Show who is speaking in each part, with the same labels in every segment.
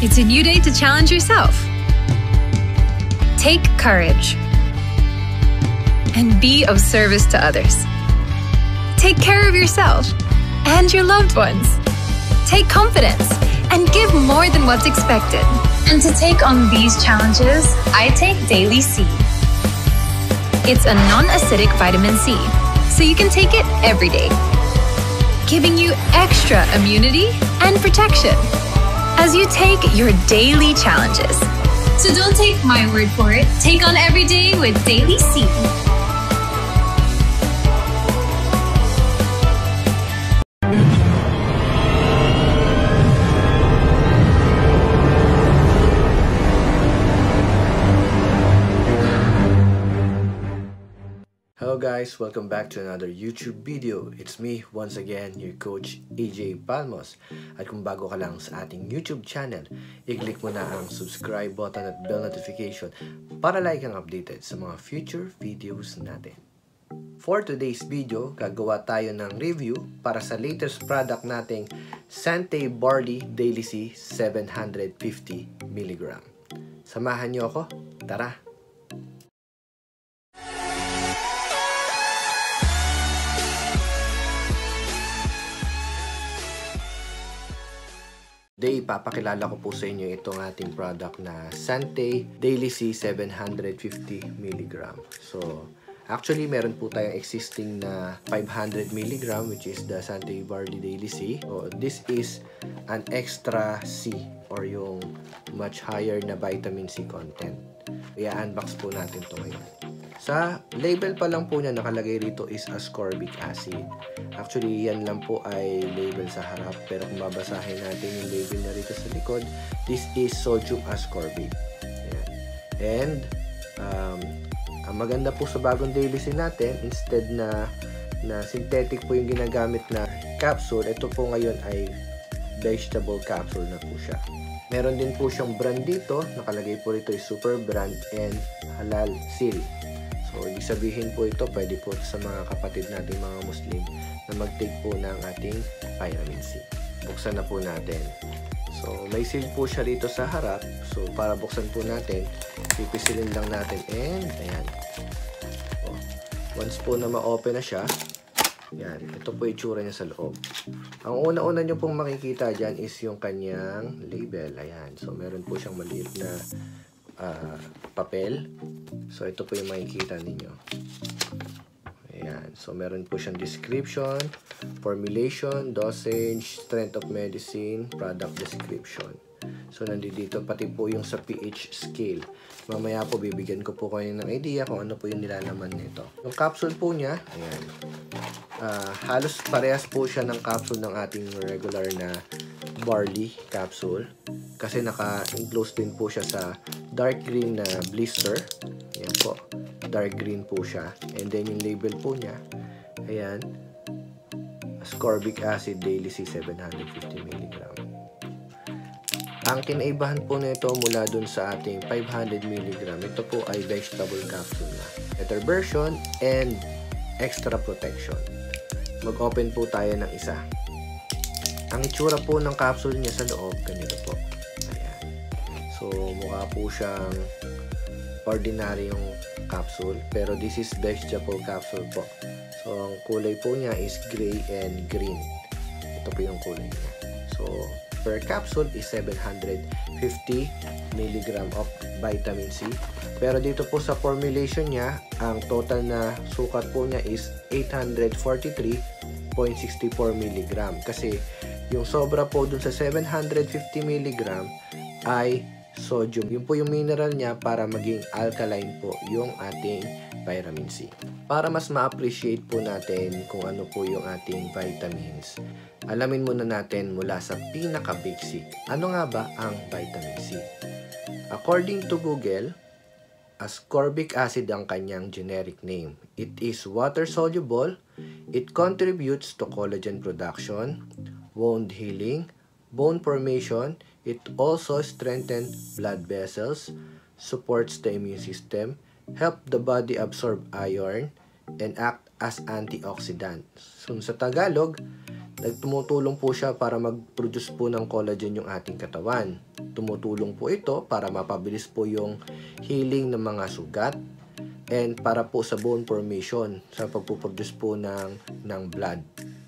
Speaker 1: It's a new day to challenge yourself. Take courage and be of service to others. Take care of yourself and your loved ones. Take confidence and give more than what's expected. And to take on these challenges, I take Daily C. It's a non-acidic vitamin C, so you can take it every day, giving you extra immunity and protection as you take your daily challenges. So don't take my word for it. Take on every day with Daily C.
Speaker 2: Hello guys, welcome back to another YouTube video. It's me once again, your coach AJ Palmos. At kung bago ka lang sa ating YouTube channel, i-click mo na ang subscribe button at bell notification para like kang updated sa mga future videos natin. For today's video, gagawa tayo ng review para sa latest product nating Sante Barley Daily C 750mg. Samahan niyo ako, tara! Today, ipapakilala ko po sa inyo itong ating product na Sante Daily C 750mg. So, actually, meron po tayong existing na 500mg which is the Sante Barley Daily C. So, this is an extra C or yung much higher na vitamin C content. I-unbox po natin ito ngayon. Sa label pa lang po niya nakalagay rito is ascorbic acid. Actually, yan lang po ay label sa harap. Pero kung babasahin natin yung label na rito sa likod, this is sodium ascorbate. Ayan. And, ang maganda po sa bagong Daily C natin, instead na synthetic po yung ginagamit na capsule, ito po ngayon ay vegetable capsule na po siya. Meron din po siyang brand dito. Nakalagay po rito is super brand and halal seal. So, ibig sabihin po ito, pwede po sa mga kapatid nating mga Muslim na mag-take po ng ating vitamin C. Buksan na po natin. So, may seal po siya rito sa harap. So, para buksan po natin, pipisilin lang natin and, ayan. So, once po na ma-open na siya, yan, ito po itsura niya sa loob. Ang una-una nyo pong makikita dyan is yung kanyang label. Ayan. So, meron po siyang maliit na papel. So, ito po yung makikita ninyo. Ayan. So, meron po siyang description, formulation, dosage, strength of medicine, product description. So, nandito pati po yung sa pH scale. Mamaya po, bibigyan ko po kayo ng idea kung ano po yung nilalaman nito. Yung capsule po niya, ayan. Halos parehas po siya ng capsule ng ating regular na barley capsule. Kasi naka-enclose din po siya sa dark green na blister. Ayan po. Dark green po siya. And then yung label po niya, ayan. Ascorbic acid Daily C 750mg. Ang kinaibahan po nito mula dun sa ating 500mg, ito po ay vegetable capsule na. Better version and extra protection. Mag-open po tayo ng isa. Ang itsura po ng capsule niya sa loob, ganito po. Ayan. So, mukha po siyang ordinary yung capsule. Pero this is vegetable capsule po. So, ang kulay po niya is gray and green. Ito po yung kulay niya. So, per capsule is 750mg of vitamin C. Pero dito po sa formulation niya, ang total na sukat po niya is 843.64mg. Kasi yung sobra po dun sa 750mg ay sodium. Yun po yung mineral niya para maging alkaline po yung ating vitamin C. Para mas ma-appreciate po natin kung ano po yung ating vitamins, alamin muna natin mula sa pinaka-basic. Ano nga ba ang vitamin C? According to Google, ascorbic acid ang kanyang generic name. It is water-soluble. It contributes to collagen production, wound healing, bone formation. It also strengthens blood vessels, supports the immune system, help the body absorb iron, and act as antioxidant. So, sa Tagalog, Tumutulong po siya para mag-produce po ng collagen yung ating katawan. Tumutulong po ito para mapabilis po yung healing ng mga sugat and para po sa bone formation sa pagpuproduce po ng blood.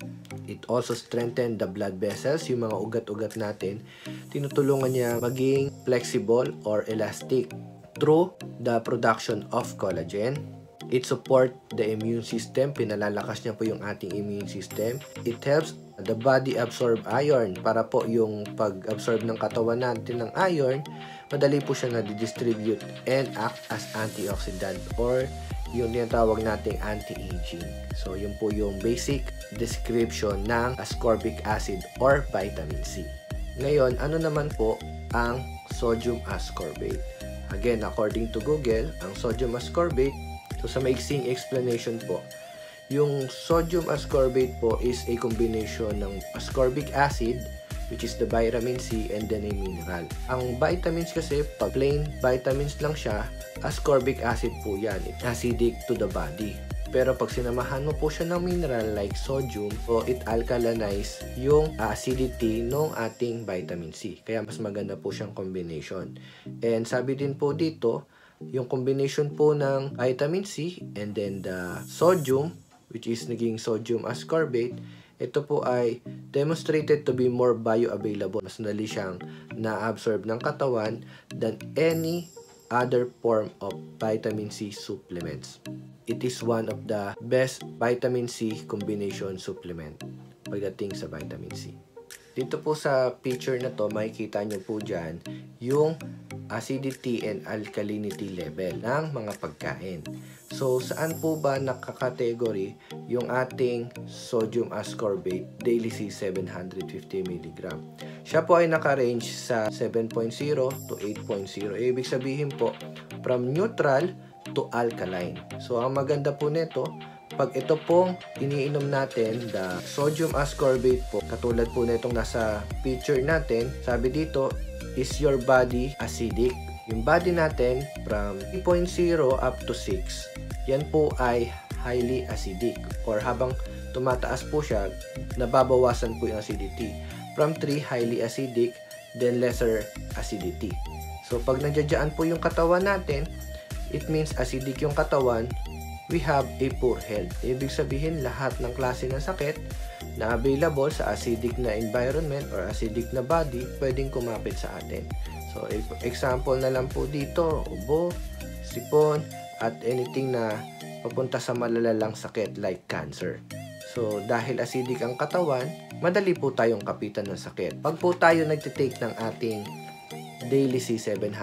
Speaker 2: It also strengthens the blood vessels, yung mga ugat-ugat natin. Tinutulungan niya maging flexible or elastic through the production of collagen. It supports the immune system. Pinalalakas niya po yung ating immune system. It helps the body absorb iron. Para po yung pag-absorb ng katawan natin ng iron, madali po siya na-distribute and act as antioxidant or yung tinatawag nating anti-aging. So, yun po yung basic description ng ascorbic acid or vitamin C. Ngayon, ano naman po ang sodium ascorbate? Again, according to Google, ang sodium ascorbate, so sa maiksing explanation po, yung sodium ascorbate po is a combination ng ascorbic acid, which is the vitamin C, and then a mineral. Ang vitamins kasi, pag plain vitamins lang siya, ascorbic acid po yan. It's acidic to the body. Pero pag sinamahan mo po siya ng mineral like sodium, so it alkalinize yung acidity ng ating vitamin C. Kaya mas maganda po siyang combination. And sabi din po dito, yung combination po ng vitamin C and then the sodium, which is naging sodium ascorbate, ito po ay demonstrated to be more bioavailable. Mas dali siyang na-absorb ng katawan than any other form of vitamin C supplements. It is one of the best vitamin C combination supplement pagdating sa vitamin C. Dito po sa picture na to, makikita nyo po dyan yung acidity and alkalinity level ng mga pagkain. So, saan po ba nakakategory yung ating sodium ascorbate Daily C 750 mg? Siya po ay naka-range sa 7.0 to 8.0. Ibig sabihin po, from neutral to alkaline. So, ang maganda po nito, pag ito pong iniinom natin, the sodium ascorbate po, katulad po nitong nasa picture natin, sabi dito, is your body acidic? Yung body natin, from 3.0 up to 6, yan po ay highly acidic. Or habang tumataas po siya, nababawasan po yung acidity. From 3, highly acidic, then lesser acidity. So, pag nandiyan po yung katawan natin, it means acidic yung katawan, we have a poor health. Ibig sabihin, lahat ng klase ng sakit na available sa acidic na environment or acidic na body, pwedeng kumapit sa atin. So, example na lang po dito, ubo, sipon, at anything na papunta sa malalalang sakit like cancer. So, dahil acidic ang katawan, madali po tayong kapitan ng sakit. Pag po tayo nagtitake ng ating Daily C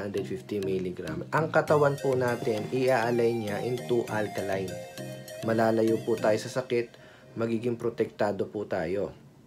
Speaker 2: 750 mg, ang katawan po natin, i-align niya into alkaline. Malalayo po tayo sa sakit, magiging protektado po tayo.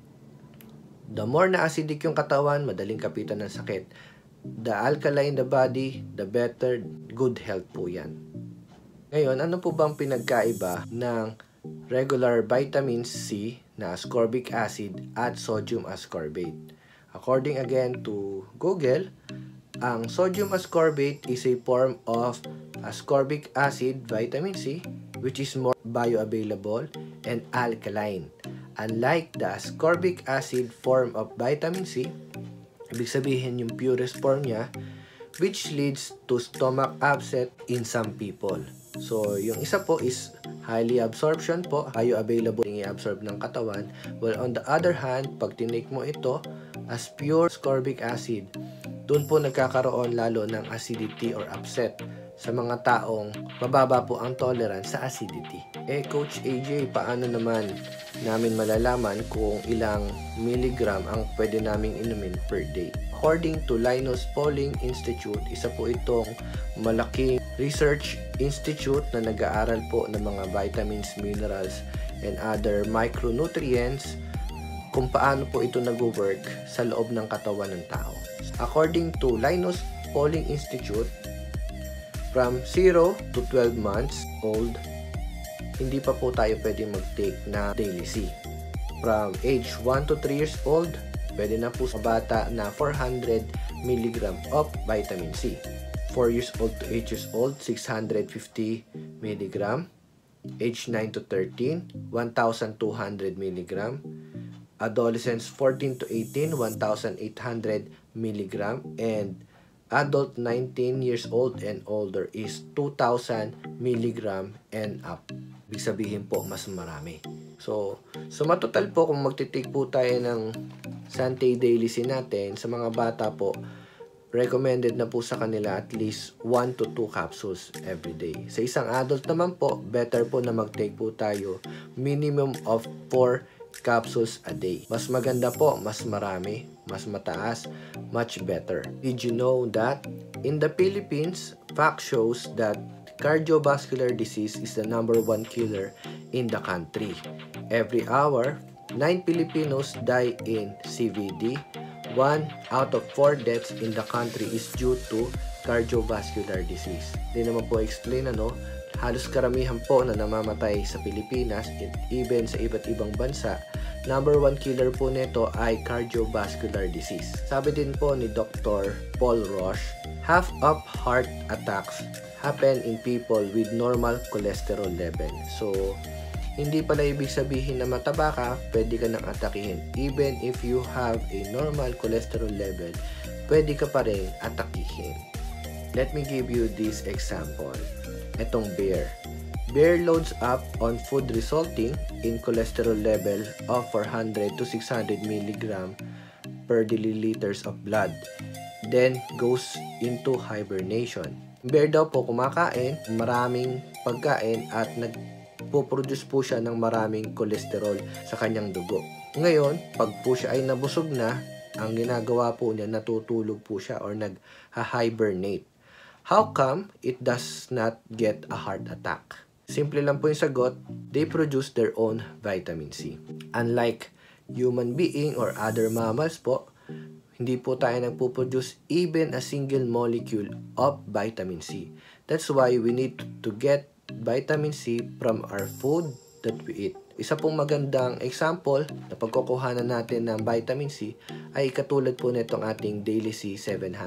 Speaker 2: The more na acidic yung katawan, madaling kapitan ng sakit. The alkaline the body, the better, good health po yan. Ngayon, ano po bang pinagkaiba ng regular vitamin C na ascorbic acid at sodium ascorbate? According again to Google, ang sodium ascorbate is a form of ascorbic acid vitamin C which is more bioavailable and alkaline. Unlike the ascorbic acid form of vitamin C, ibig sabihin yung purest form niya, which leads to stomach upset in some people. So, yung isa po is highly absorption po, bioavailable yung i-absorb ng katawan. Well, on the other hand, pag tinake mo ito as pure ascorbic acid, doon po nagkakaroon lalo ng acidity or upset sa mga taong mababa po ang tolerance sa acidity. Coach AJ, paano naman namin malalaman kung ilang milligram ang pwede naming inumin per day? According to Linus Pauling Institute, isa po itong malaking research institute na nag-aaral po ng mga vitamins, minerals, and other micronutrients kung paano po ito nag-work sa loob ng katawan ng tao. According to Linus Pauling Institute, from 0 to 12 months old, hindi pa po tayo pwede mag-take na Daily C. From age 1 to 3 years old, pwede na po sa bata na 400 mg of vitamin C. 4 years old to 8 years old, 650 mg. Age 9 to 13, 1,200 mg. Adolescents 14 to 18, 1,800 milligram. And adult 19 years old and older is 2,000 milligram and up. Ibig sabihin po, mas marami. So matotal po, kung magtitake po tayo ng Sante Daily C natin, sa mga bata po, recommended na po sa kanila at least 1 to 2 capsules every day. Sa isang adult naman po, better po na mag-take po tayo minimum of 4 capsules a day. Mas maganda po, mas marami, mas mataas, much better. Did you know that in the Philippines, fact shows that cardiovascular disease is the #1 killer in the country. Every hour, 9 Filipinos die in CVD. 1 out of 4 deaths in the country is due to cardiovascular disease. Di naman po explain halos karamihan po na namamatay sa Pilipinas, even sa iba't ibang bansa, #1 killer po nito ay cardiovascular disease. Sabi din po ni Dr. Paul Roche, half of heart attacks happen in people with normal cholesterol level. So, hindi pala ibig sabihin na mataba ka, pwede ka nang atakihin. Even if you have a normal cholesterol level, pwede ka pa rin atakihin. Let me give you this example. Etong bear. Bear loads up on food resulting in cholesterol level of 400 to 600 milligram per deciliters of blood. Then goes into hibernation. Bear daw po kumakain, maraming pagkain at nagpo-produce po siya ng maraming cholesterol sa kanyang dugo. Ngayon, pag po siya ay nabusog na, ang ginagawa po niya, natutulog po siya or nag-hibernate. How come it does not get a heart attack? Simple lang po yung sagot, they produce their own vitamin C. Unlike human being or other mammals po, hindi po tayo nagpo-produce even a single molecule of vitamin C. That's why we need to get vitamin C from our food that we eat. Isa pong magandang example na pagkukuhanan natin ng vitamin C ay katulad po nitong ating Daily C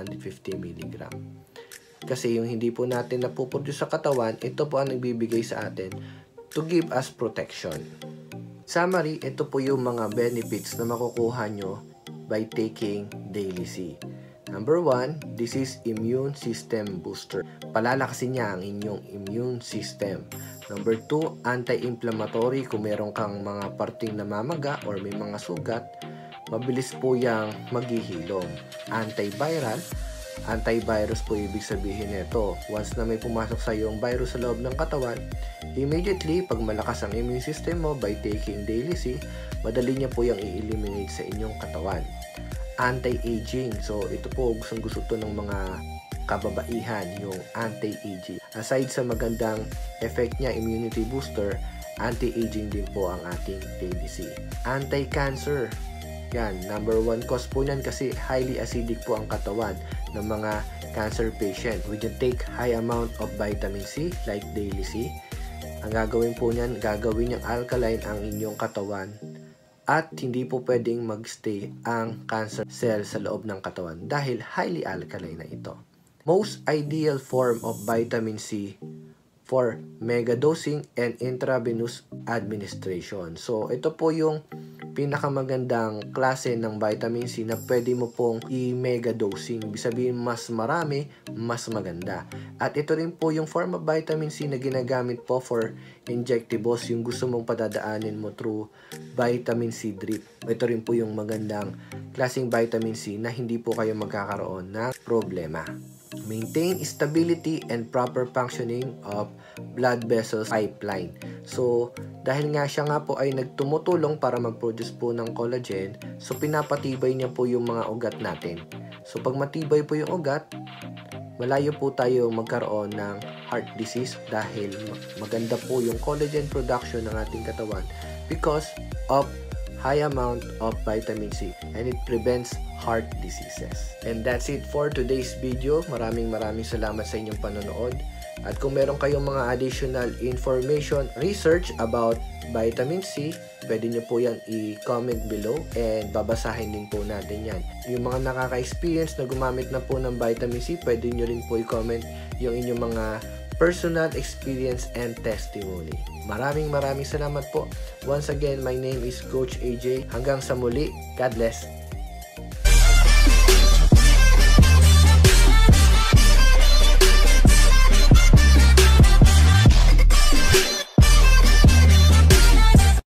Speaker 2: 750 mg. Kasi yung hindi po natin napuproduce sa katawan, ito po ang nagbibigay sa atin to give us protection. Summary, ito po yung mga benefits na makukuha nyo by taking Daily C. Number 1, this is immune system booster. Palalakasin niya ang inyong immune system. Number 2, anti-inflammatory. Kung meron kang mga parting namamaga or may mga sugat, mabilis po yang maghihilom. Antiviral. Antivirus po ibig sabihin nito. Once na may pumasok sa yung virus sa loob ng katawan, immediately, pag malakas ang immune system mo by taking Daily C, madali niya po yung i-eliminate sa inyong katawan. Anti-aging. So, ito po, gusto to ng mga kababaihan, yung anti-aging. Aside sa magandang effect niya, immunity booster, anti-aging din po ang ating Daily C. Anti-cancer. Yan, #1 cause po niyan kasi highly acidic po ang katawan ng mga cancer patient. When you take high amount of vitamin C, like Daily C, ang gagawin po niyan, gagawin niyang alkaline ang inyong katawan at hindi po pwedeng magstay ang cancer cell sa loob ng katawan dahil highly alkaline na ito. Most ideal form of vitamin C for megadosing and intravenous administration. So, ito po yung pinakamagandang klase ng vitamin C na pwede mo pong i-megadosing. Ibig sabihin, mas marami, mas maganda. At ito rin po yung form of vitamin C na ginagamit po for injectables, yung gusto mong padadaanin mo through vitamin C drip. Ito rin po yung magandang klaseng vitamin C na hindi po kayo magkakaroon ng problema. Maintain stability and proper functioning of blood vessels pipeline. So, dahil nga siya nga po ay nagtumutulong para mag-produce po ng collagen, so pinapatibay niya po yung mga ugat natin. So, pag matibay po yung ugat, malayo po tayo magkaroon ng heart disease dahil maganda po yung collagen production ng ating katawan because of high amount of vitamin C, and it prevents heart diseases. And that's it for today's video. Maraming salamat sa inyong panonood. At kung meron kayong mga additional information, research about vitamin C, pwede nyo po yan i-comment below and babasahin din po natin yan. Yung mga nakaka-experience na gumamit na po ng vitamin C, pwede nyo rin po i-comment yung inyong mga personal experience and testimony. Maraming salamat po. Once again, my name is Coach AJ. Hanggang sa muli, God bless.